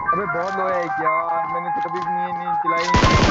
अबे बहुत लो है यार, मैंने तो कभी नहीं चलाई नहीं।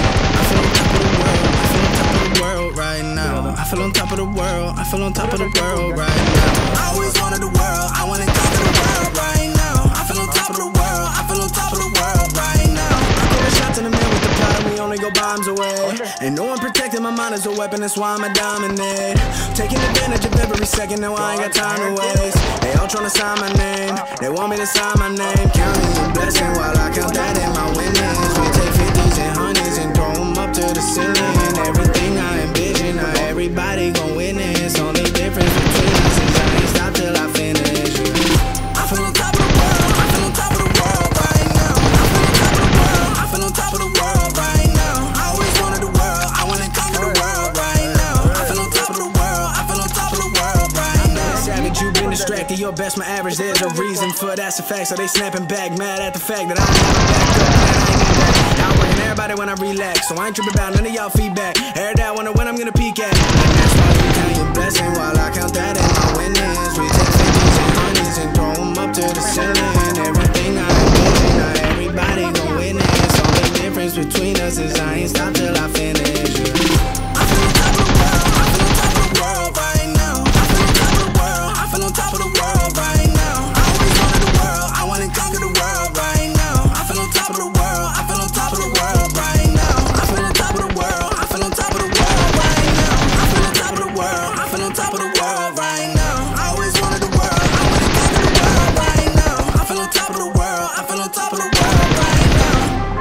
Right now, I feel on top of the world. I feel on top of the world right now. I always wanted the world. I wanna conquer the world right now. I feel on top of the world. I feel on top of the world right now. I throw the shots in the middle with the plot, and we only go bombs away. Ain't no one protecting my mind as a weapon. That's why I'm a dominate. Taking advantage of every second. Now I ain't got time to waste. They all tryna sign my name. They want me to sign my name. Counting the blessing while I count that in my winnings. We take 50s and hundreds and throw them up to the ceiling. Everything I envision, now everybody gon' witness. Only difference between us is I ain't stop till I finish. I feel on top of the world. I feel on top of the world right now. I feel on top of the world. I feel on top of the world right now. I always wanted the world. I wanna conquer the world right now. I feel on top of the world. I feel on top of the world right now. Savage, you been distracted. Your best, my average. There's a reason for that's a fact. So they snapping back, mad at the fact that I never backed up. Man, I ain't need that. Outworking everybody when I relax, so I ain't tripping about none of y'all feedback. Heard that, wonder when I'm gonna peak at. And that's why you count your blessing while I count that in my winnings. We take 50s and hundreds and throw them up to the ceiling. Everything I envision, now everybody gon' witness. Only difference between us is I ain't stop till I finish. I feel on top of the world. I feel on top of the world right now. I feel on top of the world. I feel on top of the world right now. I always wanted the world. I wanna conquer the world right now. I feel on top of the world. I feel on top of the world right now. I feel on top of the world. I feel on top of the world right now. I feel on top of the world. I feel on top of the world right now. I always wanted the world. I wanna conquer the world right now. I feel on top of the world. I feel on top of the world right now.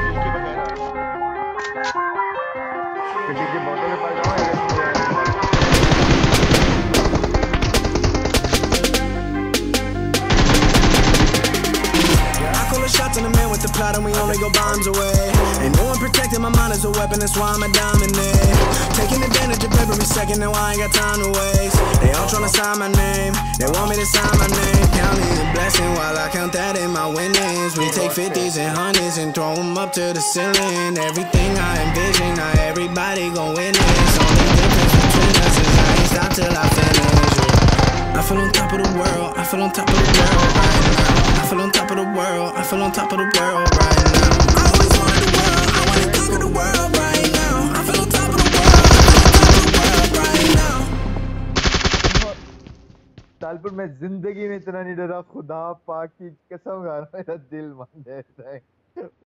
किसी की बोतल के पास जाओ, ऐसे नहीं है। I call the shots in the man with the plot, and we only go bombs away. Ain't no one protecting my mind as a weapon. That's why I'm a dominate. Taking advantage of every second. Now I ain't got time to waste. They all tryna sign my name. They want me to sign my name. Counting the blessing while I count that in my winnings. We take 50s and hundreds and throw them up to the ceiling. Everything I envision, now everybody gon' witness. Only difference between us is I ain't stop till I finish. I feel on top of the world. I feel on top of the world right now. I feel on top of the world. I feel on top of the world right now. I always wanted the world. I wanna conquer the world right now. I feel on top of the world. I feel on top of the world right now. Talpur मैं जिंदगी में इतना नहीं डरा, खुदा पाक की कसम खा रहा हूं, मेरा दिल मान जाता है।